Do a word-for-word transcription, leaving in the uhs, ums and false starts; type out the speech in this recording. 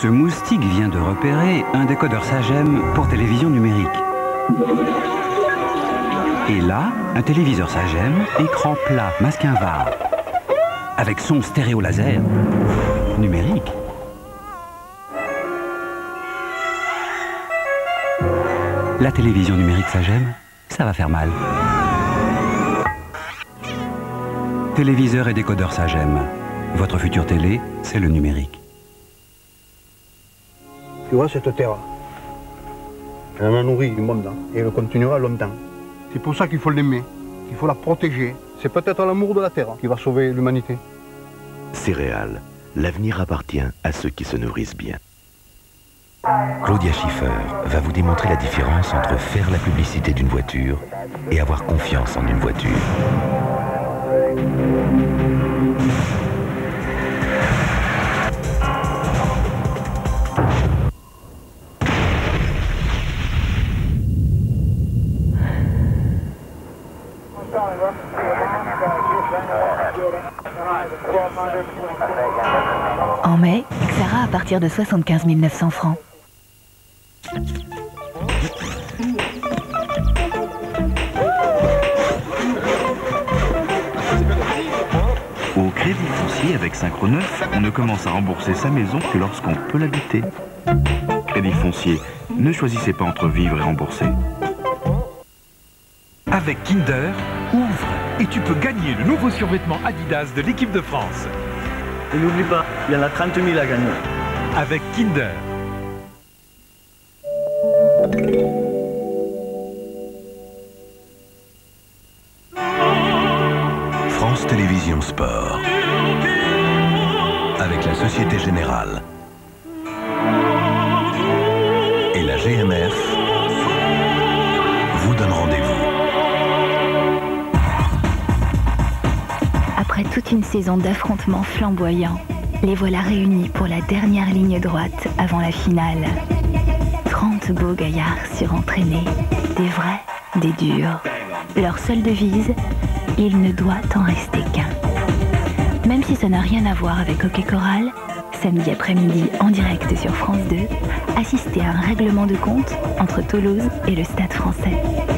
Ce moustique vient de repérer un décodeur Sagem pour télévision numérique. Et là, un téléviseur Sagem, écran plat, masque un V A R, avec son stéréo laser numérique. La télévision numérique Sagem, ça va faire mal. Téléviseur et décodeur Sagem. Votre future télé, c'est le numérique. Tu vois cette terre, elle en a nourri du monde, hein, et elle continuera longtemps. C'est pour ça qu'il faut l'aimer, qu'il faut la protéger. C'est peut-être l'amour de la terre qui va sauver l'humanité. Céréales, l'avenir appartient à ceux qui se nourrissent bien. Claudia Schiffer va vous démontrer la différence entre faire la publicité d'une voiture et avoir confiance en une voiture. En mai, Xara à partir de soixante-quinze mille neuf cents francs. Au Crédit Foncier avec Synchro neuf, on ne commence à rembourser sa maison que lorsqu'on peut l'habiter. Crédit Foncier, ne choisissez pas entre vivre et rembourser. Avec Kinder, ouvre et tu peux gagner le nouveau survêtement Adidas de l'équipe de France. Et n'oublie pas, il y en a trente mille à gagner. Avec Kinder. France Télévisions Sport. Avec la Société Générale. Et la G M F vous donne rendez-vous. Après toute une saison d'affrontements flamboyants, les voilà réunis pour la dernière ligne droite avant la finale. trente beaux gaillards surentraînés, des vrais, des durs. Leur seule devise, il ne doit en rester qu'un. Même si ça n'a rien à voir avec Hockey Choral, samedi après-midi en direct sur France deux, assistez à un règlement de compte entre Toulouse et le Stade français.